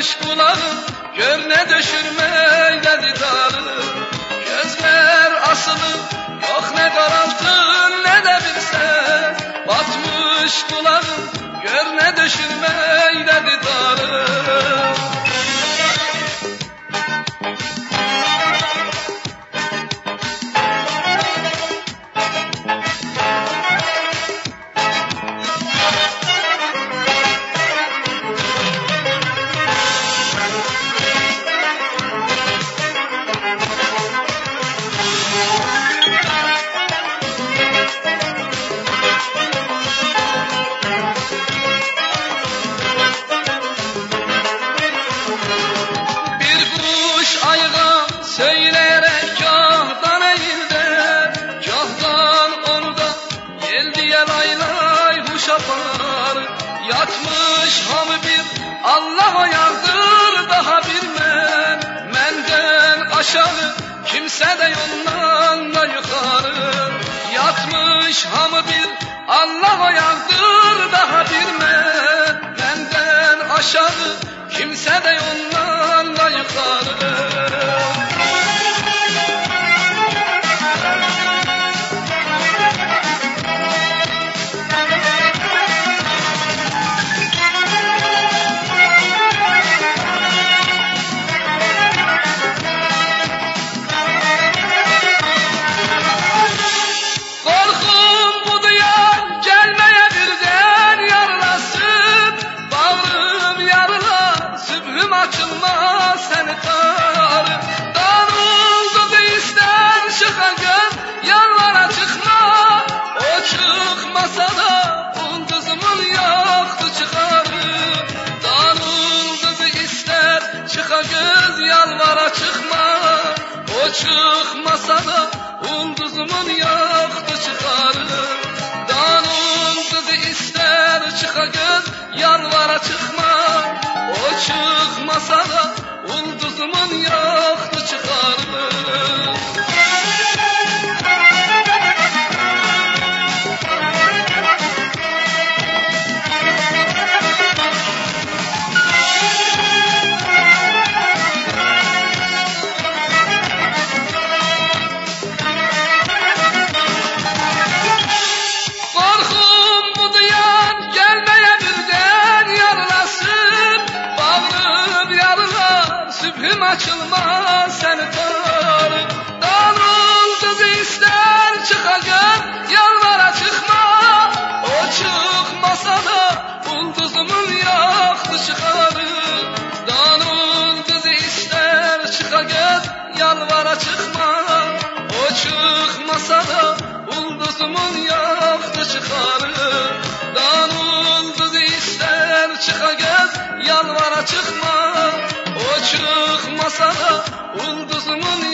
batmış kulağım, gör ne düşürmeydi darı. Gözler asılı, yok ne karaltın ne de bir ses. Batmış kulağım, gör ne düşürmeydi darı. Söyleyerek kahdan eğildi, kahdan orada gel diye lay lay huş apar. Yatmış hamı bir Allah'a yardır, daha bir menden aşağı kimse de ondan da yukarı. Yatmış hamı bir Allah'a yardır, daha bir menden aşağı kimse de ondan da yukarı. Açılmaz seni tarım, darıldı ister çıka gör, yanlara çıkma, o çıkmasa da unduzumul yaktı çıkarı. Darıldı ister çıka göz, yalvara çıkma, o çıkmasa da unduzumul yaktı çıkarı. Darıldı ister çıka göz, yalvara çıkma, o çıkmasa da ulduzumun yaktı çıkardı. Korkum bu duyan gelmeye birden yarlasın, bağrım yarılar sübhüm açılmaz seni tarım. Darıldı ister çıka gör, yalvara çıkma, o çıkmasa da ulduzumun yaktı çıkarı. Darıldı ister çıka gör, yalvara çıkma, o çıkmasa da ulduzumun yaktı çıkarı. Darıldı ister çıka gör, yalvara çıkma, o çıkmasa da ulduzumun